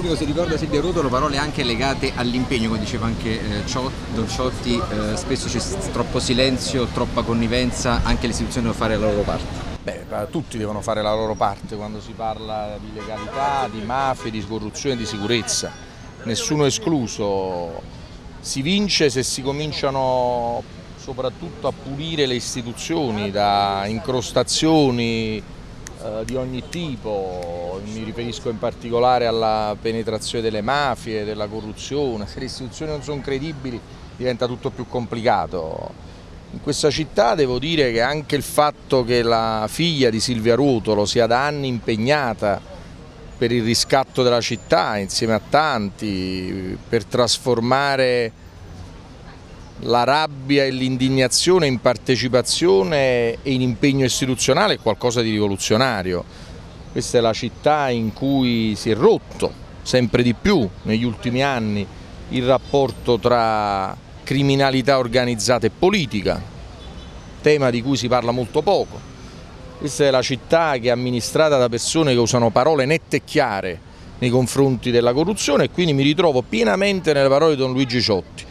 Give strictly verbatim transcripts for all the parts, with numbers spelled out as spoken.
Enrico, si ricorda Silvia Ruotolo, parole anche legate all'impegno, come diceva anche eh, Ciot, Don Ciotti, eh, spesso c'è troppo silenzio, troppa connivenza, anche le istituzioni devono fare la loro parte. Beh, tutti devono fare la loro parte quando si parla di legalità, di mafie, di corruzione, di sicurezza, nessuno escluso. Si vince se si cominciano soprattutto a pulire le istituzioni da incrostazioni eh, di ogni tipo, mi riferisco in particolare alla penetrazione delle mafie, della corruzione. Se le istituzioni non sono credibili diventa tutto più complicato. In questa città devo dire che anche il fatto che la figlia di Silvia Ruotolo sia da anni impegnata per il riscatto della città insieme a tanti, per trasformare la rabbia e l'indignazione in partecipazione e in impegno istituzionale è qualcosa di rivoluzionario. Questa è la città in cui si è rotto sempre di più negli ultimi anni il rapporto tra criminalità organizzata e politica, tema di cui si parla molto poco. Questa è la città che è amministrata da persone che usano parole nette e chiare nei confronti della corruzione e quindi mi ritrovo pienamente nelle parole di Don Luigi Ciotti.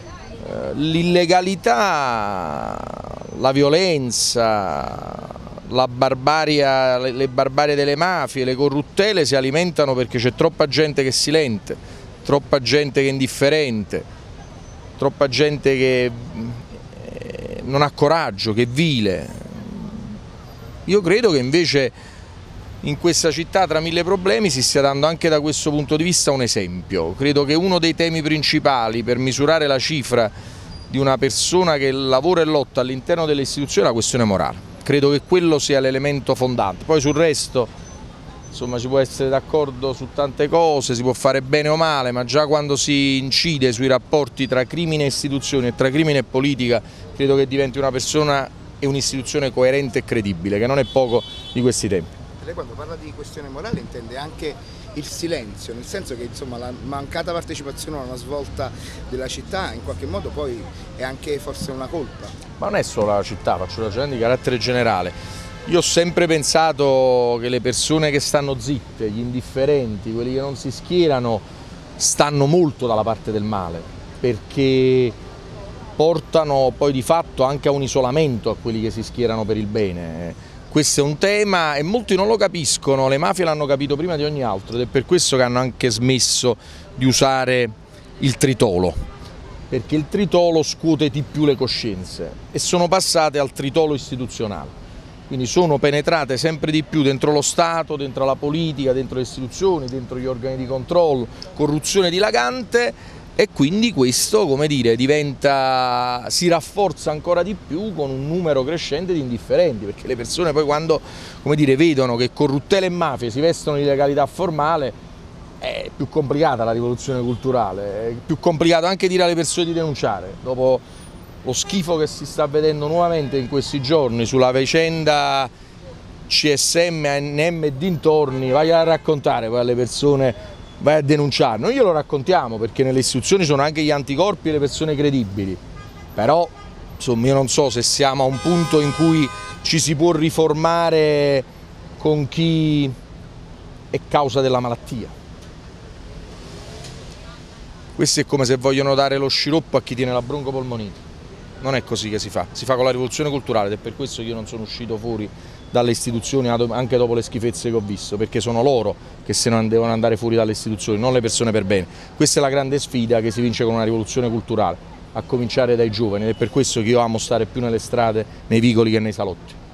L'illegalità, la violenza, la barbaria, le barbarie delle mafie, le corruttele si alimentano perché c'è troppa gente che è silente, troppa gente che è indifferente, troppa gente che non ha coraggio, che è vile. Io credo che invece in questa città tra mille problemi si stia dando anche da questo punto di vista un esempio. Credo che uno dei temi principali per misurare la cifra di una persona che lavora e lotta all'interno delle istituzioni è la questione morale. Credo che quello sia l'elemento fondante. Poi sul resto insomma si può essere d'accordo su tante cose, si può fare bene o male, ma già quando si incide sui rapporti tra crimine e istituzioni e tra crimine e politica credo che diventi una persona e un'istituzione coerente e credibile, che non è poco di questi tempi. Lei quando parla di questione morale intende anche il silenzio, nel senso che insomma, la mancata partecipazione a una svolta della città in qualche modo poi è anche forse una colpa. Ma non è solo la città, faccio un ragionamento di carattere generale. Io ho sempre pensato che le persone che stanno zitte, gli indifferenti, quelli che non si schierano, stanno molto dalla parte del male, perché portano poi di fatto anche a un isolamento a quelli che si schierano per il bene. Questo è un tema e molti non lo capiscono, le mafie l'hanno capito prima di ogni altro ed è per questo che hanno anche smesso di usare il tritolo, perché il tritolo scuote di più le coscienze e sono passate al tritolo istituzionale. Quindi sono penetrate sempre di più dentro lo Stato, dentro la politica, dentro le istituzioni, dentro gli organi di controllo, corruzione dilagante e quindi questo, come dire, diventa, si rafforza ancora di più con un numero crescente di indifferenti, perché le persone poi quando, come dire, vedono che corruttele e mafie si vestono di legalità formale è più complicata la rivoluzione culturale, è più complicato anche dire alle persone di denunciare. Dopo lo schifo che si sta vedendo nuovamente in questi giorni sulla vicenda C S M, A N M e dintorni, vai a raccontare poi alle persone, vai a denunciare. Noi glielo raccontiamo perché nelle istituzioni sono anche gli anticorpi e le persone credibili, però insomma io non so se siamo a un punto in cui ci si può riformare con chi è causa della malattia. Questo è come se vogliono dare lo sciroppo a chi tiene la broncopolmonite. Non è così che si fa, si fa con la rivoluzione culturale ed è per questo che io non sono uscito fuori dalle istituzioni anche dopo le schifezze che ho visto, perché sono loro che se ne devono andare fuori dalle istituzioni, non le persone per bene. Questa è la grande sfida che si vince con una rivoluzione culturale, a cominciare dai giovani ed è per questo che io amo stare più nelle strade, nei vicoli che nei salotti.